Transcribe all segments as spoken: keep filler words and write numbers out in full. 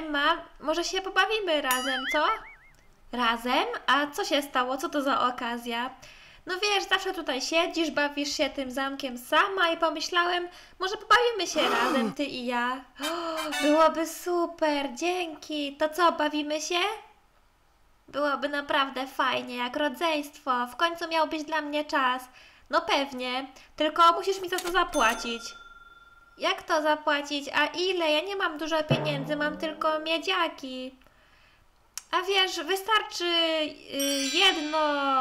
Emma, może się pobawimy razem, co? Razem? A co się stało? Co to za okazja? No wiesz, zawsze tutaj siedzisz, bawisz się tym zamkiem sama i pomyślałem, może pobawimy się razem, ty i ja. O, byłoby super, dzięki. To co, bawimy się? Byłoby naprawdę fajnie, jak rodzeństwo. W końcu miał być dla mnie czas. No pewnie, tylko musisz mi za to zapłacić. Jak to zapłacić? A ile? Ja nie mam dużo pieniędzy, mam tylko miedziaki. A wiesz, wystarczy jedno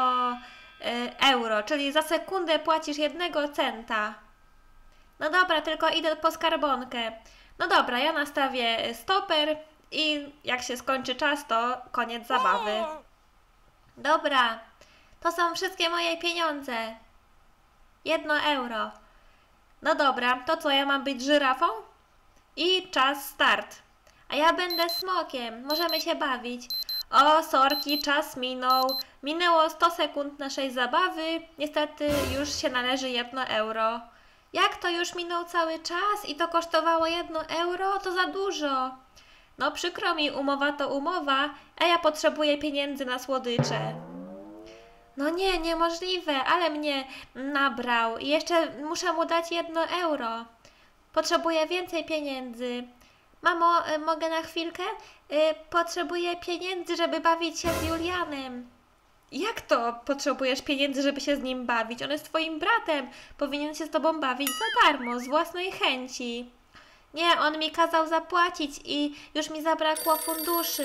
euro, czyli za sekundę płacisz jednego centa. No dobra, tylko idę po skarbonkę. No dobra, ja nastawię stoper i jak się skończy czas, to koniec zabawy. Dobra, to są wszystkie moje pieniądze. Jedno euro. No dobra, to co, ja mam być żyrafą? I czas start. A ja będę smokiem, możemy się bawić. O, sorki, czas minął. Minęło sto sekund naszej zabawy. Niestety już się należy jedno euro. Jak to już minął cały czas i to kosztowało jedno euro? To za dużo. No przykro mi, umowa to umowa, a ja potrzebuję pieniędzy na słodycze. No nie, niemożliwe, ale mnie nabrał. I jeszcze muszę mu dać jedno euro. Potrzebuję więcej pieniędzy. Mamo, y, mogę na chwilkę? Y, potrzebuję pieniędzy, żeby bawić się z Julianem. Jak to potrzebujesz pieniędzy, żeby się z nim bawić? On jest twoim bratem. Powinien się z tobą bawić za darmo, z własnej chęci. Nie, on mi kazał zapłacić i już mi zabrakło funduszy.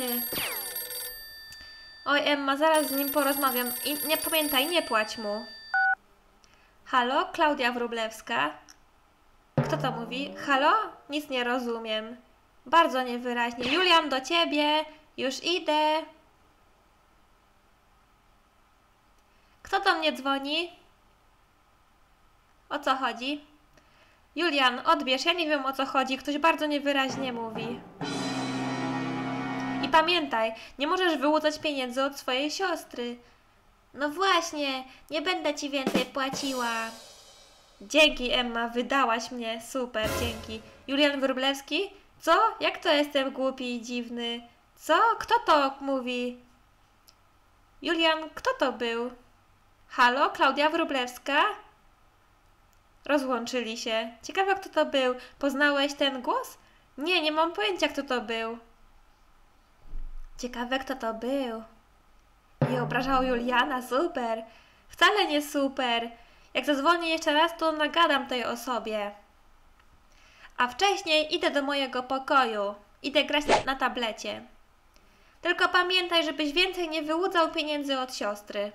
Oj, Emma, zaraz z nim porozmawiam. I nie pamiętaj, nie płać mu. Halo? Klaudia Wróblewska? Kto to mówi? Halo? Nic nie rozumiem. Bardzo niewyraźnie. Julian, do ciebie. Już idę. Kto do mnie dzwoni? O co chodzi? Julian, odbierz. Ja nie wiem, o co chodzi. Ktoś bardzo niewyraźnie mówi. I pamiętaj, nie możesz wyłudzać pieniędzy od swojej siostry. No właśnie, nie będę ci więcej płaciła. Dzięki, Emma, wydałaś mnie. Super, dzięki. Julian Wróblewski? Co? Jak to jestem głupi i dziwny? Co? Kto to mówi? Julian, kto to był? Halo, Klaudia Wróblewska? Rozłączyli się. Ciekawe, kto to był. Poznałeś ten głos? Nie, nie mam pojęcia, kto to był. Ciekawe, kto to był. I obrażał Juliana, super. Wcale nie super. Jak zadzwonię jeszcze raz, to nagadam tej osobie. A wcześniej idę do mojego pokoju. Idę grać na tablecie. Tylko pamiętaj, żebyś więcej nie wyłudzał pieniędzy od siostry.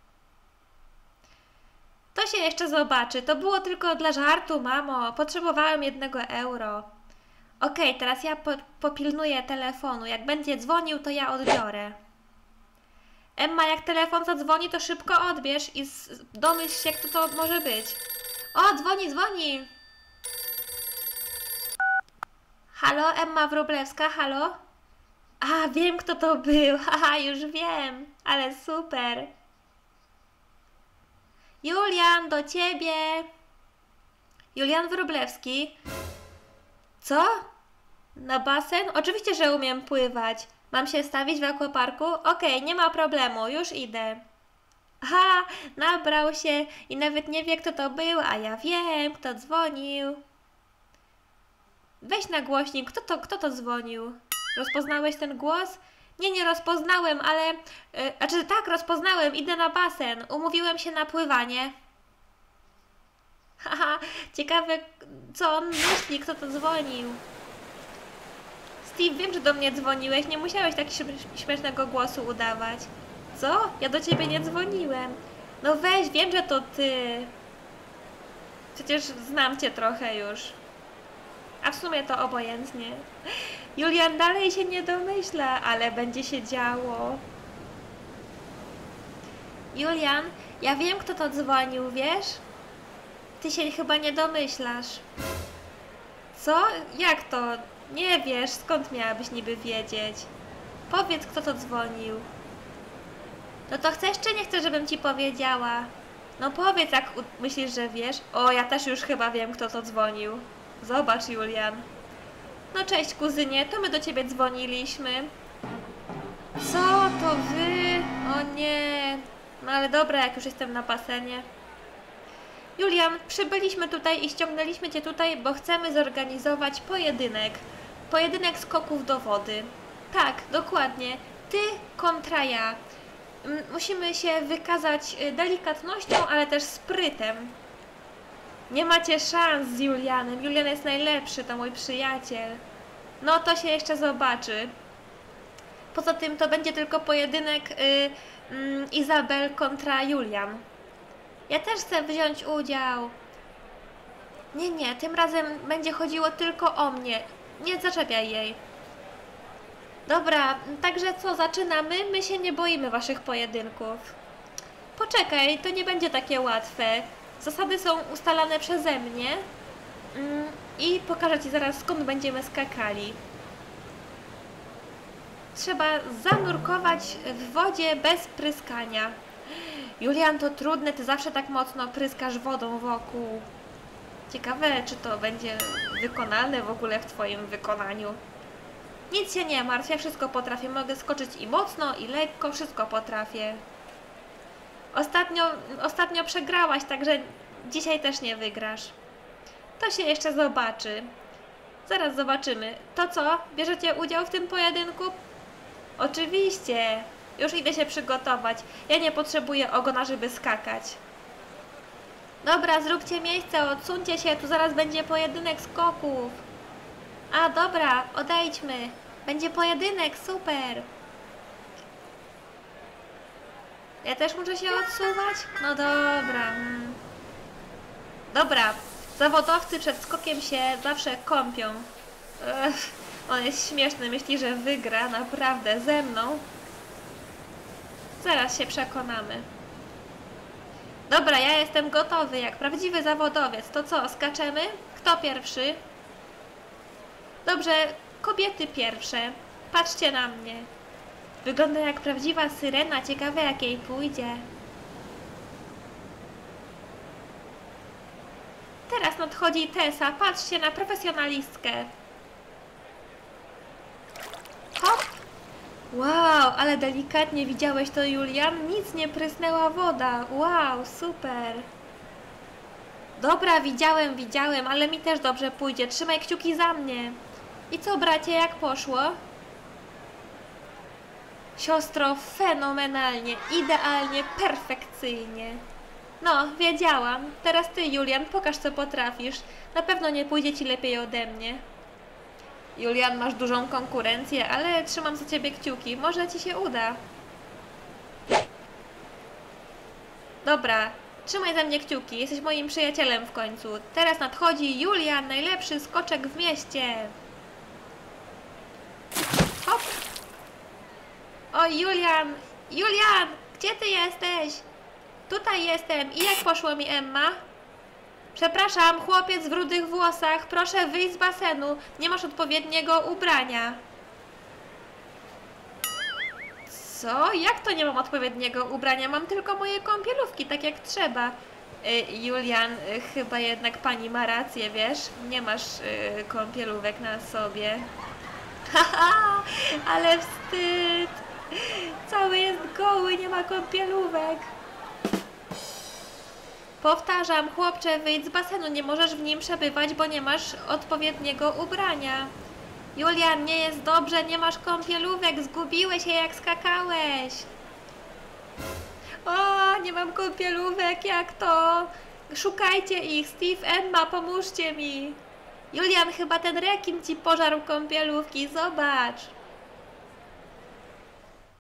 To się jeszcze zobaczy. To było tylko dla żartu, mamo. Potrzebowałem jednego euro. Okej, okay, teraz ja po popilnuję telefonu. Jak będzie dzwonił, to ja odbiorę. Emma, jak telefon zadzwoni, to szybko odbierz i domyśl się, kto to może być. O, dzwoni, dzwoni. Halo, Emma Wróblewska, halo? A, wiem, kto to był. Haha, już wiem. Ale super. Julian, do ciebie. Julian Wróblewski. Co? Na basen? Oczywiście, że umiem pływać. Mam się stawić w akwaparku? Okej, nie ma problemu, już idę. Ha, nabrał się i nawet nie wie, kto to był, a ja wiem, kto dzwonił. Weź na głośnik, kto to, kto to dzwonił? Rozpoznałeś ten głos? Nie, nie rozpoznałem, ale... Yy, znaczy tak, rozpoznałem, idę na basen. Umówiłem się na pływanie. Haha, ciekawe, co on myśli, kto to dzwonił. Steve, wiem, że do mnie dzwoniłeś, nie musiałeś tak śmiesznego głosu udawać. Co? Ja do ciebie nie dzwoniłem. No weź, wiem, że to ty. Przecież znam cię trochę już. A w sumie to obojętnie. Julian dalej się nie domyśla, ale będzie się działo. Julian, ja wiem, kto to dzwonił, wiesz? Ty się chyba nie domyślasz. Co? Jak to? Nie wiesz, skąd miałabyś niby wiedzieć? Powiedz, kto to dzwonił. No to chcesz, czy nie chcesz, żebym ci powiedziała? No powiedz, jak myślisz, że wiesz. O, ja też już chyba wiem, kto to dzwonił. Zobacz, Julian. No cześć kuzynie, to my do ciebie dzwoniliśmy. Co to wy? O nie. No ale dobra, jak już jestem na basenie. Julian, przybyliśmy tutaj i ściągnęliśmy cię tutaj, bo chcemy zorganizować pojedynek. Pojedynek skoków do wody. Tak, dokładnie. Ty kontra ja. M- Musimy się wykazać y, delikatnością, ale też sprytem. Nie macie szans z Julianem. Julian jest najlepszy, to mój przyjaciel. No to się jeszcze zobaczy. Poza tym to będzie tylko pojedynek y, y, Izabel kontra Julian. Ja też chcę wziąć udział. Nie, nie, tym razem będzie chodziło tylko o mnie. Nie zaczepiaj jej. Dobra, także co, zaczynamy? My się nie boimy waszych pojedynków. Poczekaj, to nie będzie takie łatwe. Zasady są ustalane przeze mnie. Mm, I pokażę ci zaraz, skąd będziemy skakali. Trzeba zanurkować w wodzie bez pryskania. Julian, to trudne, ty zawsze tak mocno pryskasz wodą wokół. Ciekawe, czy to będzie wykonalne w ogóle w twoim wykonaniu. Nic się nie martw, ja wszystko potrafię. Mogę skoczyć i mocno, i lekko, wszystko potrafię. Ostatnio, ostatnio przegrałaś, także dzisiaj też nie wygrasz. To się jeszcze zobaczy. Zaraz zobaczymy. To co? Bierzecie udział w tym pojedynku? Oczywiście. Już idę się przygotować. Ja nie potrzebuję ogona, żeby skakać. Dobra, zróbcie miejsce, odsuńcie się, tu zaraz będzie pojedynek skoków. A, dobra, odejdźmy. Będzie pojedynek, super. Ja też muszę się odsuwać? No dobra. Mm. Dobra, zawodowcy przed skokiem się zawsze kąpią. Ech, on jest śmieszny, myśli, że wygra naprawdę ze mną. Zaraz się przekonamy. Dobra, ja jestem gotowy, jak prawdziwy zawodowiec. To co, skaczemy? Kto pierwszy? Dobrze, kobiety pierwsze. Patrzcie na mnie. Wygląda jak prawdziwa syrena, ciekawe jak jej pójdzie. Teraz nadchodzi Tessa, patrzcie na profesjonalistkę. Hop! Wow, ale delikatnie, widziałeś to, Julian? Nic nie prysnęła woda. Wow, super. Dobra, widziałem, widziałem, ale mi też dobrze pójdzie. Trzymaj kciuki za mnie. I co, bracie, jak poszło? Siostro, fenomenalnie, idealnie, perfekcyjnie. No, wiedziałam. Teraz ty, Julian, pokaż, co potrafisz. Na pewno nie pójdzie ci lepiej ode mnie. Julian, masz dużą konkurencję, ale trzymam za ciebie kciuki. Może ci się uda. Dobra, trzymaj za mnie kciuki. Jesteś moim przyjacielem w końcu. Teraz nadchodzi Julian, najlepszy skoczek w mieście. Hop! O, Julian! Julian! Gdzie ty jesteś? Tutaj jestem. I jak poszło mi, Emma? Przepraszam, chłopiec w rudych włosach. Proszę wyjść z basenu. Nie masz odpowiedniego ubrania. Co? Jak to nie mam odpowiedniego ubrania? Mam tylko moje kąpielówki, tak jak trzeba. Y, Julian, y, chyba jednak pani ma rację, wiesz? Nie masz y, kąpielówek na sobie. Haha, ale wstyd. Cały jest goły, nie ma kąpielówek. Powtarzam, chłopcze, wyjdź z basenu, nie możesz w nim przebywać, bo nie masz odpowiedniego ubrania. Julian, nie jest dobrze, nie masz kąpielówek, zgubiłeś je jak skakałeś. O, nie mam kąpielówek, jak to? Szukajcie ich, Steve, Emma, pomóżcie mi. Julian, chyba ten rekin ci pożarł kąpielówki, zobacz.